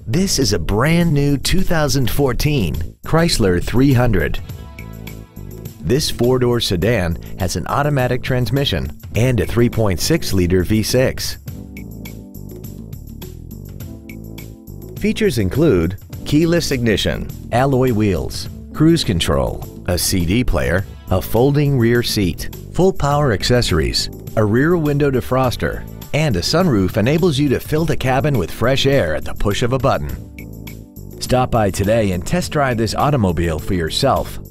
This is a brand new 2014 Chrysler 300. This four-door sedan has an automatic transmission and a 3.6-liter V6. Features include keyless ignition, alloy wheels, cruise control, a CD player, a folding rear seat, full power accessories, a rear window defroster, and a sunroof enables you to fill the cabin with fresh air at the push of a button. Stop by today and test drive this automobile for yourself.